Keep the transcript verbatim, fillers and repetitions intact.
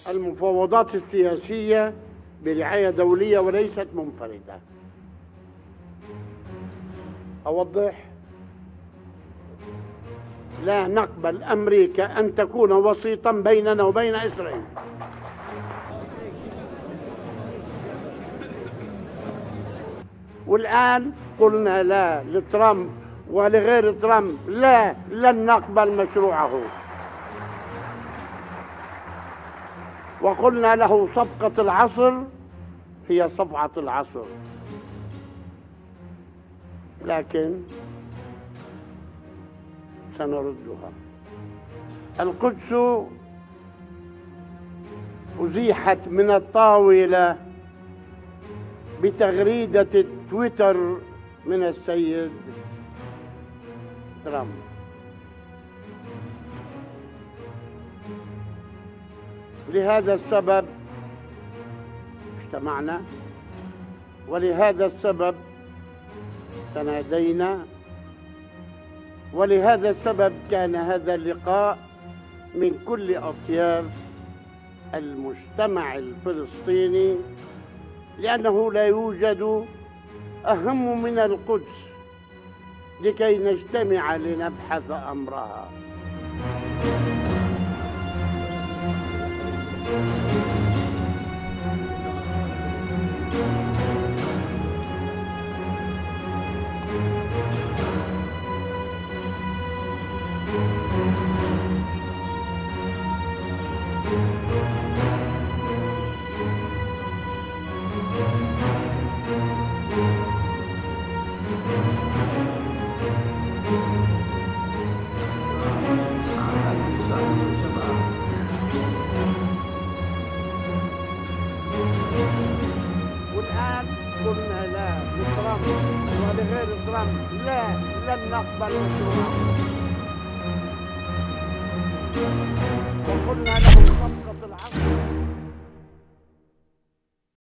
المفاوضات السياسية برعاية دولية وليست منفردة. أوضح؟ لا نقبل أمريكا أن تكون وسيطا بيننا وبين إسرائيل. والآن قلنا لا لترامب ولغير ترامب، لا، لن نقبل مشروعه، وقلنا له صفقة العصر هي صفعة العصر، لكن سنردها. القدس أزيحت من الطاولة بتغريدة التويتر من السيد ترامب. لهذا السبب اجتمعنا، ولهذا السبب تنادينا، ولهذا السبب كان هذا اللقاء من كل أطياف المجتمع الفلسطيني، لأنه لا يوجد أهم من القدس لكي نجتمع لنبحث أمرها. والآن قلنا لا لترامب ولغير ترامب، لا، لن نقبل مشروعه، وقلنا له